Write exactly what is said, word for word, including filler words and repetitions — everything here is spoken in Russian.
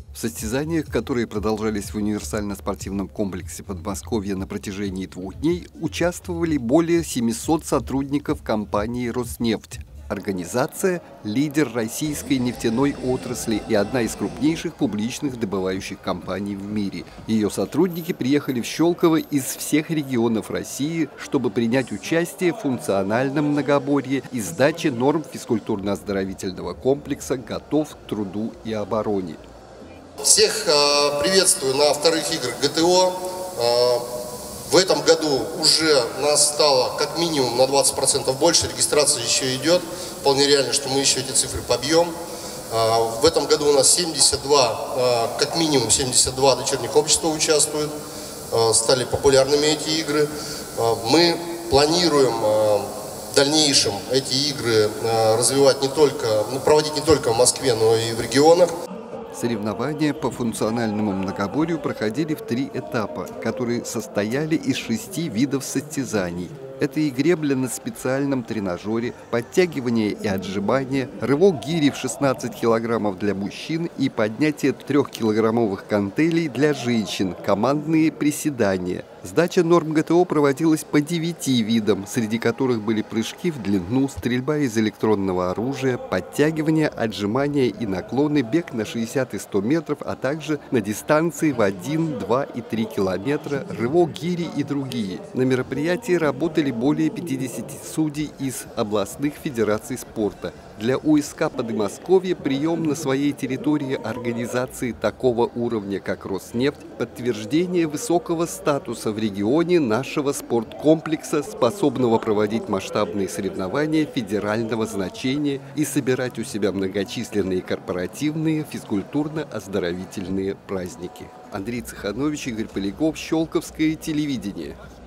В состязаниях, которые продолжались в универсально-спортивном комплексе Подмосковья на протяжении двух дней, участвовали более семисот сотрудников компании «Роснефть». Организация – лидер российской нефтяной отрасли и одна из крупнейших публичных добывающих компаний в мире. Ее сотрудники приехали в Щелково из всех регионов России, чтобы принять участие в функциональном многоборье и сдаче норм физкультурно-оздоровительного комплекса «Готов к труду и обороне». Всех э, приветствую на вторых играх ГТО. Э, в этом году уже нас стало как минимум на двадцать процентов больше, регистрация еще идет. Вполне реально, что мы еще эти цифры побьем. Э, в этом году у нас семьдесят два, э, как минимум семьдесят два дочерних общества участвуют. Э, стали популярными эти игры. Э, мы планируем э, в дальнейшем эти игры э, развивать не только, ну, проводить не только в Москве, но и в регионах. Соревнования по функциональному многоборью проходили в три этапа, которые состояли из шести видов состязаний. Это и гребля на специальном тренажере, подтягивание и отжимание, рывок гири в шестнадцать килограммов для мужчин и поднятие трехкилограммовых гантелей для женщин, командные приседания. Сдача норм ГТО проводилась по девяти видам, среди которых были прыжки в длину, стрельба из электронного оружия, подтягивания, отжимания и наклоны, бег на шестьдесят и сто метров, а также на дистанции в один, два и три километра, рывок гири и другие. На мероприятии работали более пятидесяти судей из областных федераций спорта. Для УСК Подмосковья прием на своей территории организации такого уровня, как Роснефть, подтверждение высокого статуса в регионе нашего спорткомплекса, способного проводить масштабные соревнования федерального значения и собирать у себя многочисленные корпоративные физкультурно-оздоровительные праздники. Андрей Цеханович, Игорь Поляков, Щелковское телевидение.